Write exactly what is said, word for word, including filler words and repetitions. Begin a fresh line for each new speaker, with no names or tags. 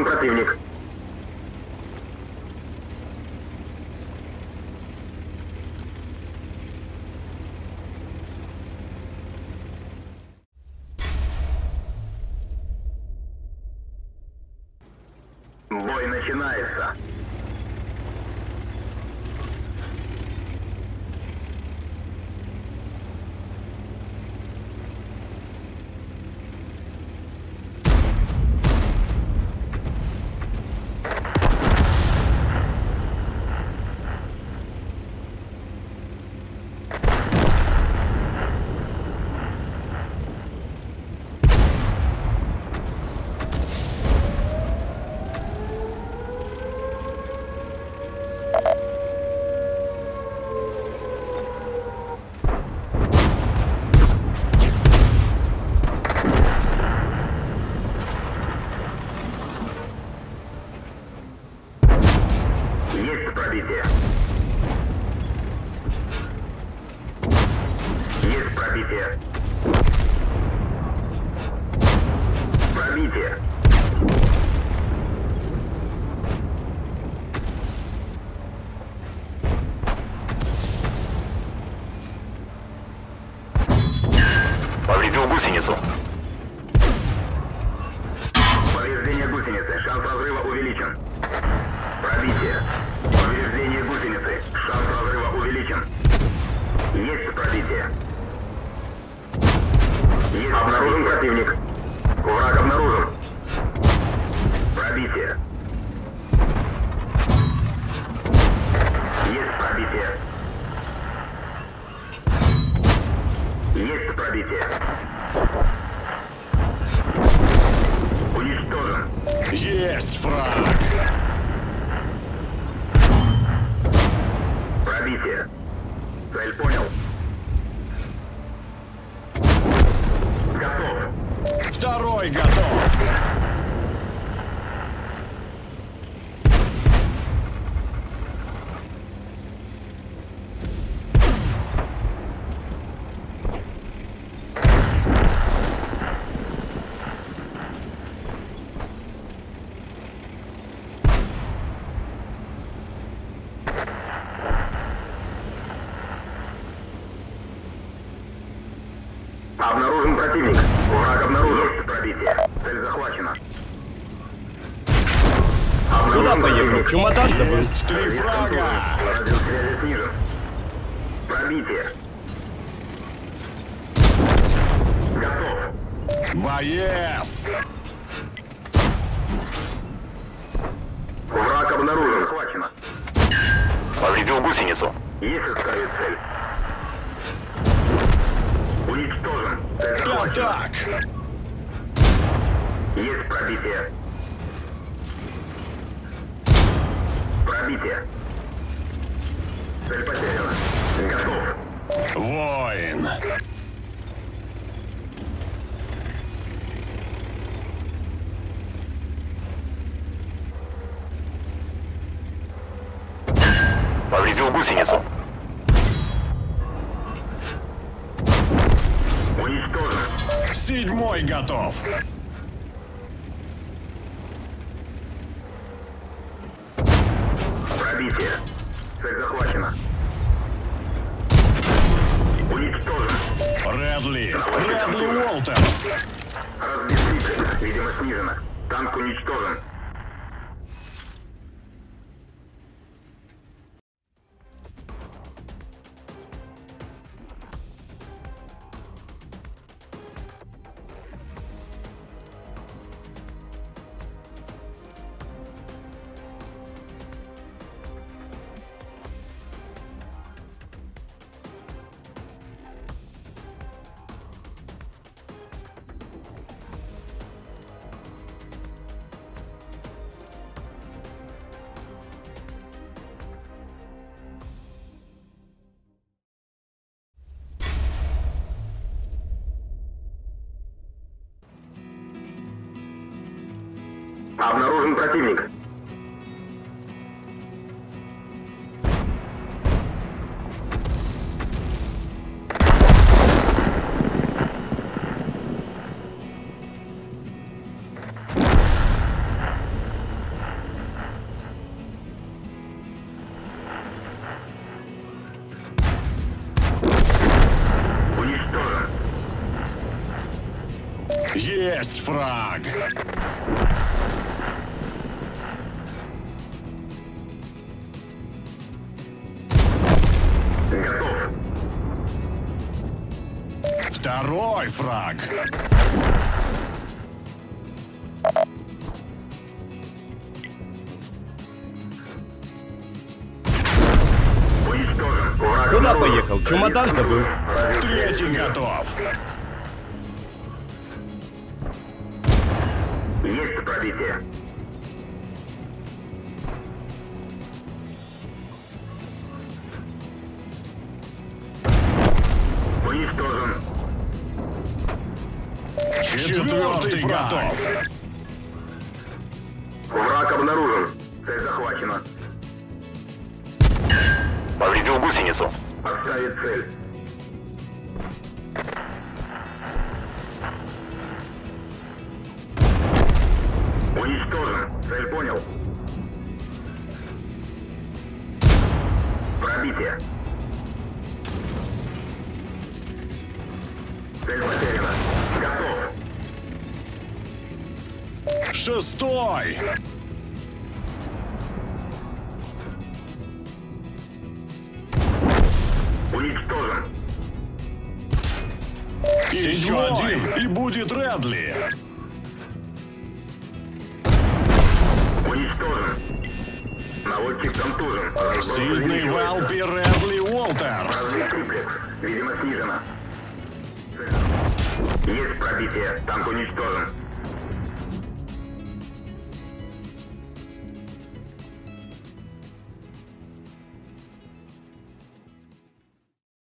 Обнаружен противник. Бой начинается. Есть пробитие. Есть пробитие. Пробитие.
Повредил гусеницу.
Повреждение гусеницы. Шанс разрыва увеличен. Пробитие. Повреждение гусеницы. Шанс разрыва увеличен. Есть пробитие. Есть обнаружен противник. Враг обнаружен. Пробитие. Есть пробитие. Есть пробитие. Уничтожен.
Есть фраг!
Пробитие. Цель понял. Готов.
Второй готов!
Обнаружен противник. Враг обнаружен. Есть пробитие. Цель захвачена.
Куда
Обнаружен
поехал?
противник.
Чемодан забыл.
Есть три фрага!
Радиус связи снижен. Пробитие. Готов.
Боец!
Враг обнаружен. Захвачено.
Повредил гусеницу.
Есть искали цель. Уничтожен. Цель захвачена.
Атак!
Есть пробитие. Пробитие. Цель потеряна. Готов.
Воин!
Повредил гусеницу.
Уничтожен.
Седьмой готов!
Пробитие. Цель захвачена. Уничтожен.
Редли! Редли Уолтерс!
Разбит Липкин. Видимо, снижено. Танк уничтожен. Обнаружен противник.
Есть фраг.
Готов.
Второй фраг.
Уничтожен. Враг
Куда
обнаружен.
поехал? Чемодан забыл.
Третий готов.
Есть пробитие. Уничтожен.
Четвертый готов.
Враг обнаружен. Цель захвачена.
Повредил гусеницу.
Отставить цель. Уничтожен. Цель понял. Пробитие. Цель потеряна. Готов.
Шестой.
Уничтожен.
Еще один, и будет Редли.
Уничтожен. Наводчик контужен.
Сидней Валпи Редли Уолтерс.
Разлив триплекс. Видимо, снижено. Есть пробитие. Танк уничтожен.